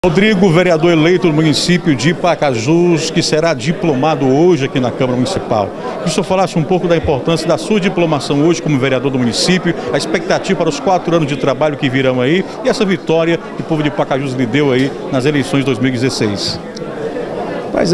Rodrigo, vereador eleito do município de Pacajus, que será diplomado hoje aqui na Câmara Municipal. Que o senhor falasse um pouco da importância da sua diplomação hoje como vereador do município, a expectativa para os 4 anos de trabalho que virão aí e essa vitória que o povo de Pacajus lhe deu aí nas eleições de 2016. Mas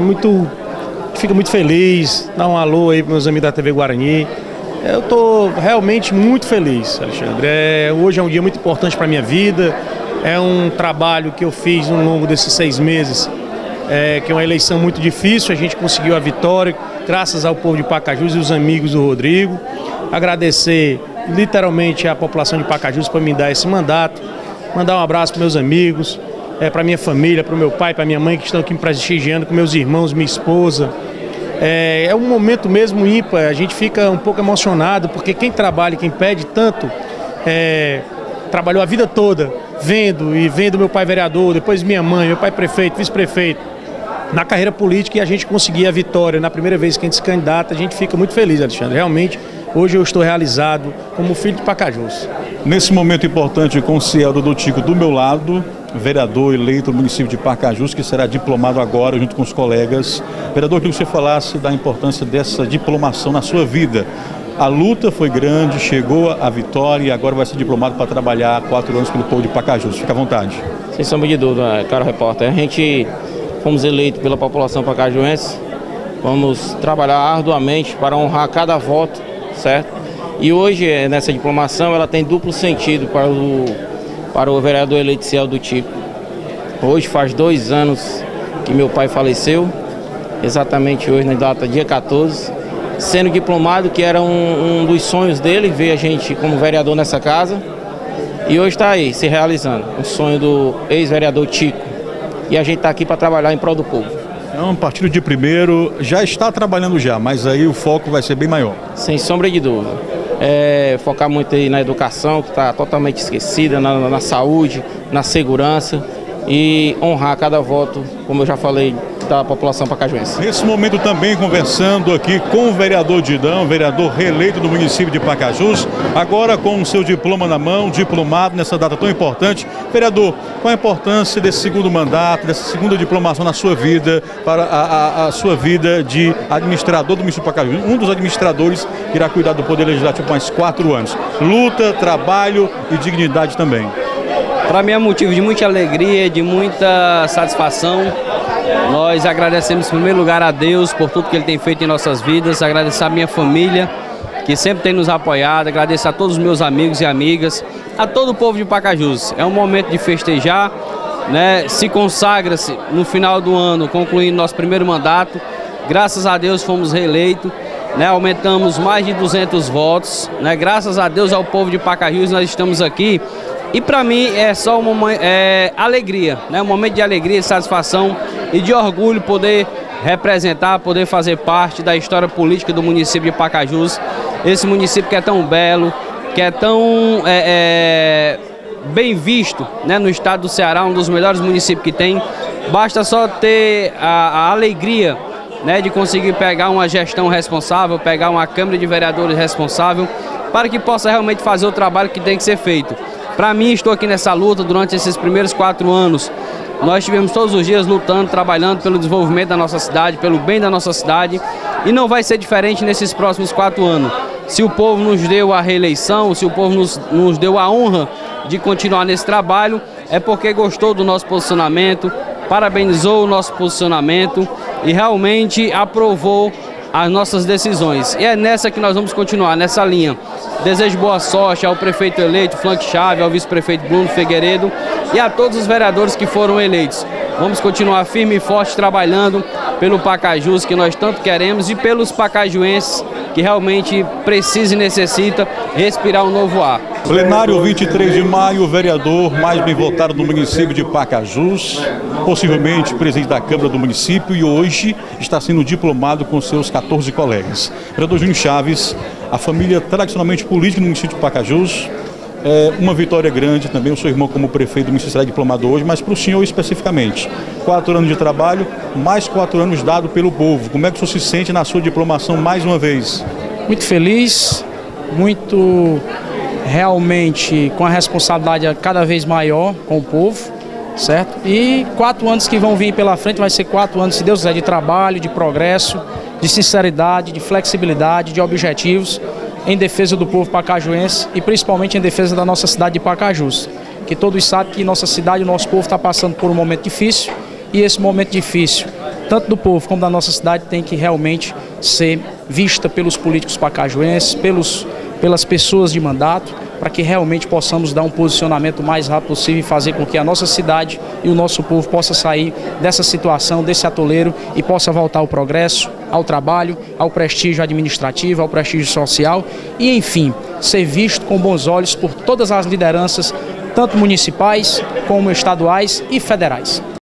fico muito feliz, dá um alô aí para meus amigos da TV Guarani. Eu estou realmente muito feliz, Alexandre. Hoje é um dia muito importante para a minha vida. É um trabalho que eu fiz ao longo desses 6 meses, que é uma eleição muito difícil. A gente conseguiu a vitória, graças ao povo de Pacajus e os amigos do Rodrigo. Agradecer literalmente a população de Pacajus por me dar esse mandato. Mandar um abraço para meus amigos, para minha família, para o meu pai, para minha mãe que estão aqui me prestigiando, com meus irmãos, minha esposa. É um momento mesmo ímpar, a gente fica um pouco emocionado, porque quem trabalha, quem pede tanto, trabalhou a vida toda vendo meu pai vereador, depois minha mãe, meu pai prefeito, vice-prefeito, na carreira política, e a gente conseguir a vitória na primeira vez que a gente se candidata, a gente fica muito feliz, Alexandre. Realmente, hoje eu estou realizado como filho de Pacajus. Nesse momento importante, com o Cielo do Tico do meu lado, vereador eleito do município de Pacajus, que será diplomado agora junto com os colegas. Vereador, que você falasse da importância dessa diplomação na sua vida. A luta foi grande, chegou a vitória e agora vai ser diplomado para trabalhar 4 anos pelo povo de Pacajus. Fica à vontade. Sem sombra de dúvida, caro repórter. A gente fomos eleitos pela população pacajuense. Vamos trabalhar arduamente para honrar cada voto, certo? E hoje, nessa diplomação, ela tem duplo sentido para o vereador eleito Cielo do Tico. Hoje faz 2 anos que meu pai faleceu, exatamente hoje, na data dia 14. Sendo diplomado, que era um dos sonhos dele, ver a gente como vereador nessa casa. E hoje está aí, se realizando, o sonho do ex-vereador Tico. E a gente está aqui para trabalhar em prol do povo. É um partido de primeiro, já está trabalhando já, mas aí o foco vai ser bem maior. Sem sombra de dúvida. Focar muito aí na educação, que está totalmente esquecida, na saúde, na segurança. E honrar cada voto, como eu já falei, da população pacajuense. Nesse momento também conversando aqui com o vereador Didão, vereador reeleito do município de Pacajus, agora com o seu diploma na mão, diplomado nessa data tão importante. Vereador, qual a importância desse segundo mandato, dessa segunda diplomação na sua vida, para a sua vida de administrador do município de Pacajus? Um dos administradores que irá cuidar do Poder Legislativo por mais 4 anos. Luta, trabalho e dignidade também. Para mim é motivo de muita alegria, de muita satisfação. Nós agradecemos em primeiro lugar a Deus por tudo que Ele tem feito em nossas vidas, agradecer a minha família, que sempre tem nos apoiado, agradecer a todos os meus amigos e amigas, a todo o povo de Pacajus. É um momento de festejar, né? Se consagra-se no final do ano, concluindo nosso primeiro mandato. Graças a Deus fomos reeleitos, né? Aumentamos mais de 200 votos, né? Graças a Deus ao povo de Pacajus nós estamos aqui. E para mim é só uma alegria, né? Um momento de alegria e satisfação e de orgulho poder representar, poder fazer parte da história política do município de Pacajus. Esse município que é tão belo, que é tão bem visto, né? No estado do Ceará, um dos melhores municípios que tem. Basta só ter a alegria, né? De conseguir pegar uma gestão responsável, pegar uma Câmara de Vereadores responsável, para que possa realmente fazer o trabalho que tem que ser feito. Para mim, estou aqui nessa luta durante esses primeiros 4 anos. Nós estivemos todos os dias lutando, trabalhando pelo desenvolvimento da nossa cidade, pelo bem da nossa cidade. E não vai ser diferente nesses próximos 4 anos. Se o povo nos deu a reeleição, se o povo nos deu a honra de continuar nesse trabalho, é porque gostou do nosso posicionamento, parabenizou o nosso posicionamento e realmente aprovou as nossas decisões. E é nessa que nós vamos continuar, nessa linha. Desejo boa sorte ao prefeito eleito, Frank Chave, ao vice-prefeito Bruno Figueiredo e a todos os vereadores que foram eleitos. Vamos continuar firme e forte trabalhando pelo Pacajus, que nós tanto queremos, e pelos pacajuenses que realmente precisam e necessitam respirar um novo ar. Plenário 23 de maio, o vereador mais bem votado do município de Pacajus, possivelmente presidente da Câmara do município, e hoje está sendo diplomado com seus 14 colegas. Vereador Júnior Chaves, a família tradicionalmente política no município de Pacajus, uma vitória grande também. O seu irmão como prefeito do município será diplomado hoje, mas para o senhor especificamente, 4 anos de trabalho, mais 4 anos dado pelo povo. Como é que o senhor se sente na sua diplomação mais uma vez? Muito feliz, muito realmente com a responsabilidade cada vez maior com o povo, certo? E 4 anos que vão vir pela frente vai ser 4 anos, se Deus quiser, de trabalho, de progresso, de sinceridade, de flexibilidade, de objetivos em defesa do povo pacajuense e principalmente em defesa da nossa cidade de Pacajus. Que todos sabem que nossa cidade, o nosso povo está passando por um momento difícil e esse momento difícil, tanto do povo como da nossa cidade, tem que realmente ser vista pelos políticos pacajuenses, pelas pessoas de mandato, para que realmente possamos dar um posicionamento o mais rápido possível e fazer com que a nossa cidade e o nosso povo possa sair dessa situação, desse atoleiro e possa voltar ao progresso, ao trabalho, ao prestígio administrativo, ao prestígio social e, enfim, ser visto com bons olhos por todas as lideranças, tanto municipais como estaduais e federais.